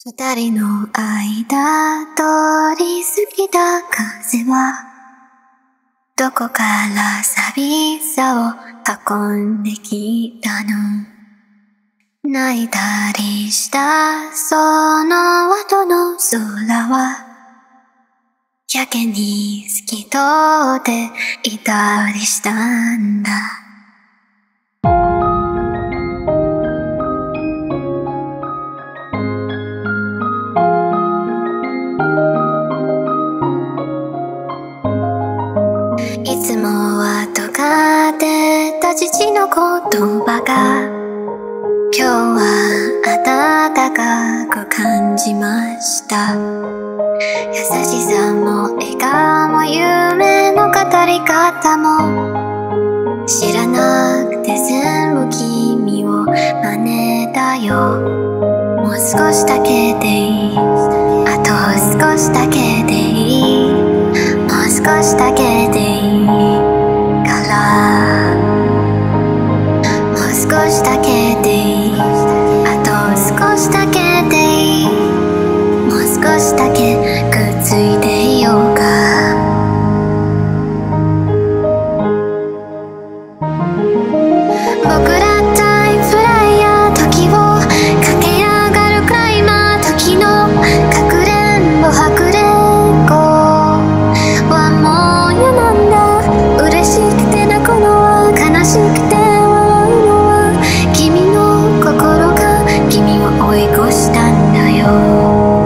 二人の間通り過ぎた風はどこから寂しさを運んできたの。泣いたりしたその後の空はやけに透き通っていたりしたんだ。いつもは尖ってた父の言葉が今日は温かく感じました。優しさも笑顔も夢の語り方も知らなくて全部君を真似たよ。もう少しだけでいい、あと少しだけでいい、もう少しだけでいいからもう少しだけでいい、あと少しだけでいい、もう少しだけくっついていようか。僕らタイムフライヤー時を駆け上がるクライマー時のかくれんぼはぐれんぼはもう嫌なんだ。嬉しくて泣くのは悲しくて笑うのは君の心が君を追い越したんだよ。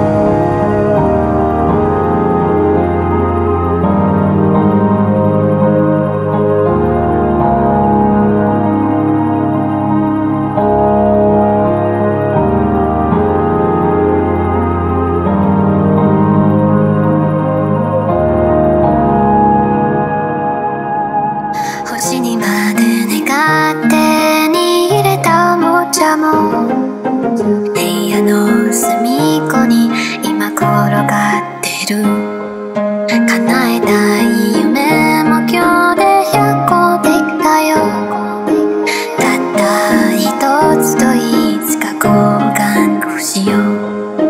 星にまで願って握れたおもちゃも部屋の隅っこに今転がってる。叶えたい夢も今日で100個できたよ。たった一つといつか交換しよう。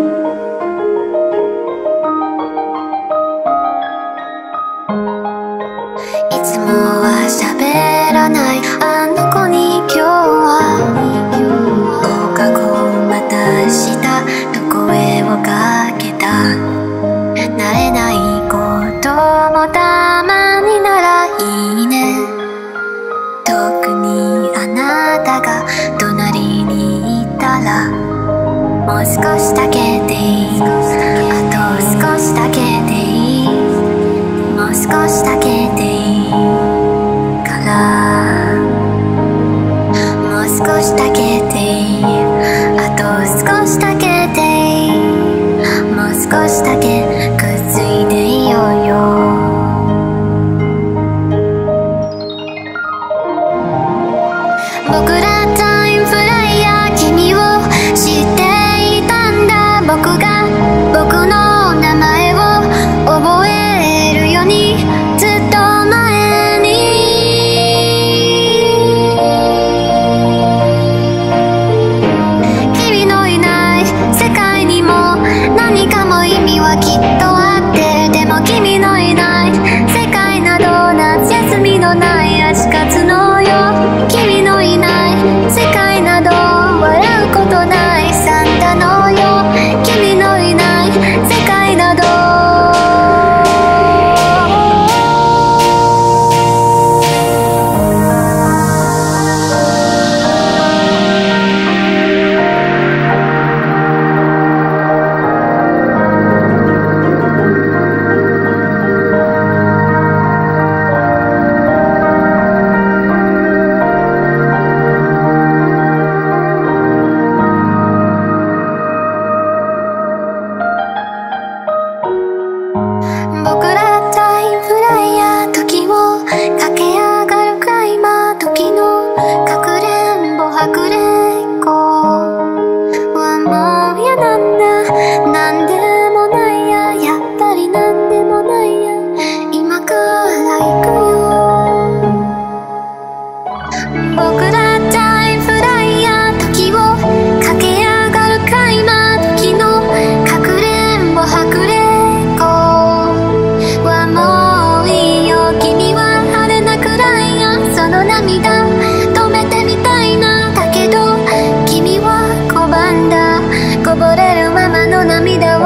いつもは喋らないあの子に今日は放課後また明日と声をかけた。慣れないこともたまにならいいね。特にあなたが隣にいたらもう少しだけでいい、あと少しだけでいい、もう少しだけでいいからもう少しだけでいい、あと少しだけでいい、もう少しだけくっついていようよ。僕らタイムフライヤー君を知っていたんだ。僕が僕の名前を覚えるようにずっと前に君のいない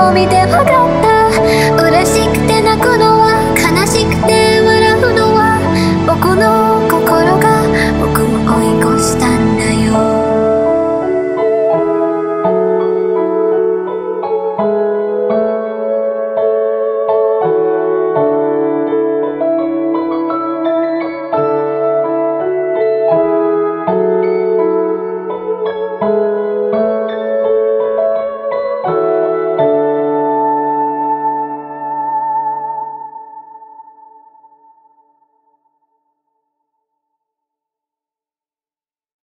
を見て